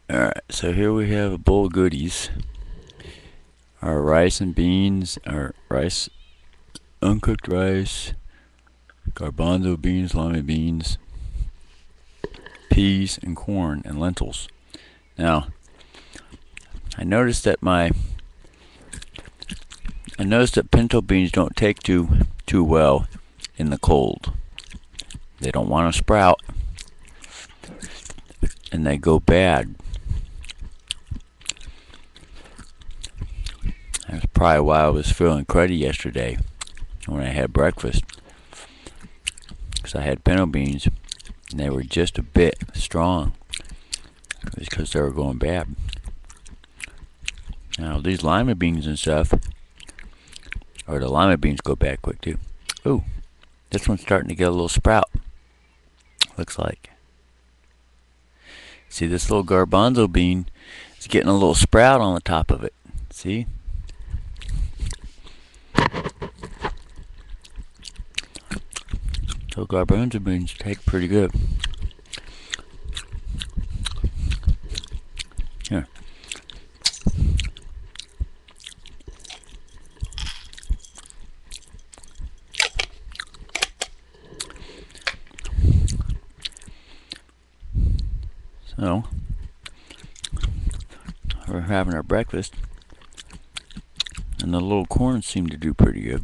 Alright, so here we have a bowl of goodies. Our rice and beans, our rice, uncooked rice, garbanzo beans, lima beans, peas and corn and lentils. Now, I noticed that pinto beans don't take too well in the cold. They don't want to sprout, and they go bad. That's probably why I was feeling cruddy yesterday when I had breakfast, because I had pinto beans and they were just a bit strong. It was because they were going bad. Now these lima beans and stuff, or the lima beans go bad quick too. Ooh, this one's starting to get a little sprout. Looks like. See, this little garbanzo bean is getting a little sprout on the top of it. See? So garbanzo beans take pretty good. Here. So, we're having our breakfast, and the little corn seemed to do pretty good.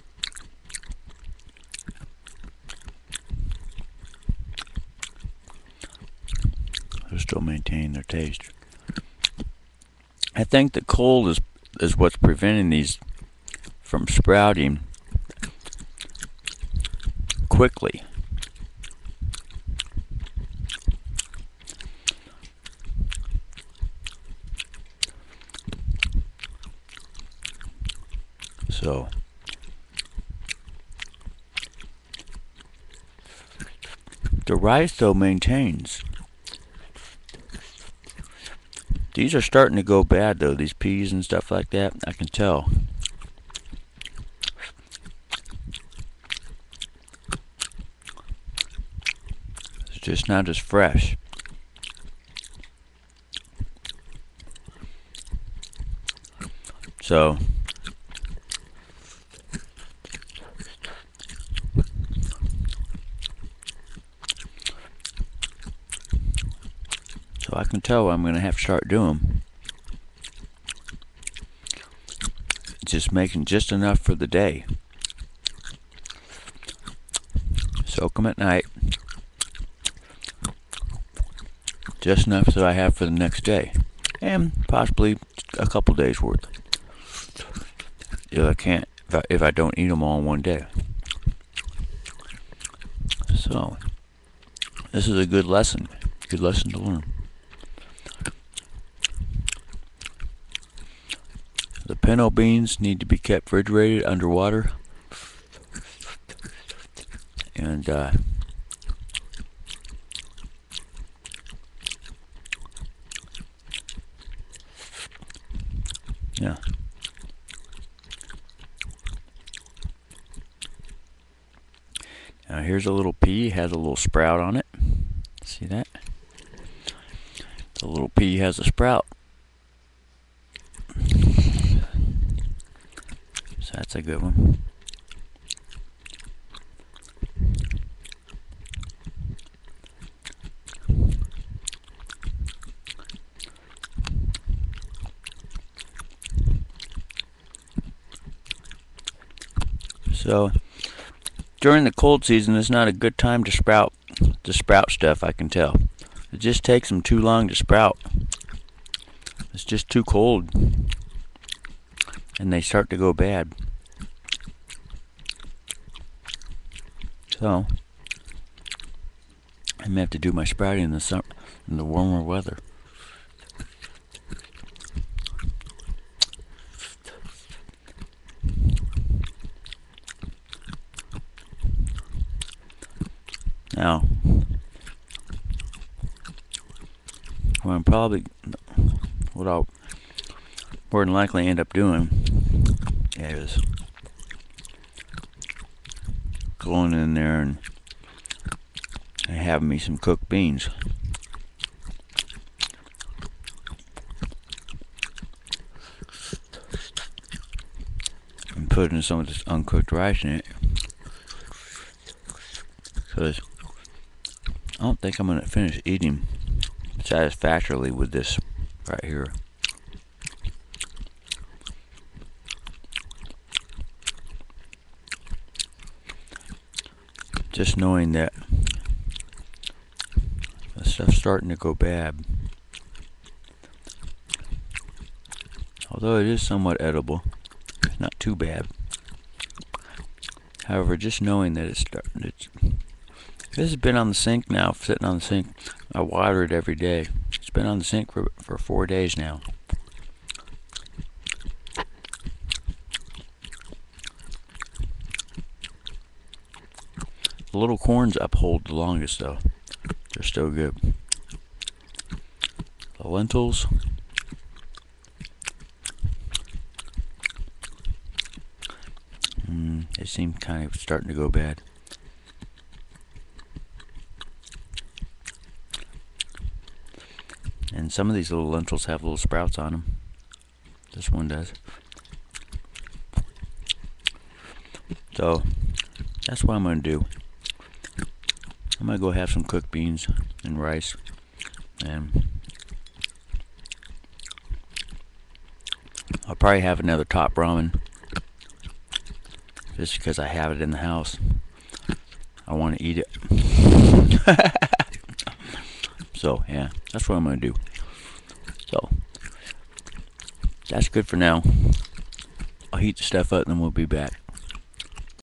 They're still maintaining their taste. I think the cold is what's preventing these from sprouting quickly. So, the rice though maintains. These are starting to go bad though, these peas and stuff like that, I can tell. It's just not as fresh. So, I can tell what I'm going to have to start doing. Just making just enough for the day. Soak them at night. Just enough that I have for the next day. And possibly a couple days worth. If I don't eat them all in one day. So, this is a good lesson. Good lesson to learn. The pinto beans need to be kept refrigerated underwater, and yeah. Now here's a little pea, has a little sprout on it. See that? The little pea has a sprout. So that's a good one. So during the cold season, it's not a good time to sprout stuff, I can tell. It just takes them too long to sprout. It's just too cold. And they start to go bad. So I may have to do my sprouting in the summer, in the warmer weather. Now, what I'll more than likely end up doing is going in there and having me some cooked beans. putting some of this uncooked rice in it, because I don't think I'm going to finish eating satisfactorily with this right here. Just knowing that the stuff's starting to go bad. Although it is somewhat edible, it's not too bad. However, just knowing that this has been on the sink now, sitting on the sink. I water it every day. It's been on the sink for 4 days now. The little corns uphold the longest though. They're still good. The lentils, they seem kind of starting to go bad. And some of these little lentils have little sprouts on them. This one does. So that's what I'm going to do. I'm going to go have some cooked beans and rice, and I'll probably have another top ramen just because I have it in the house. I want to eat it. So yeah, that's what I'm going to do. So that's good for now. I'll heat the stuff up and then we'll be back.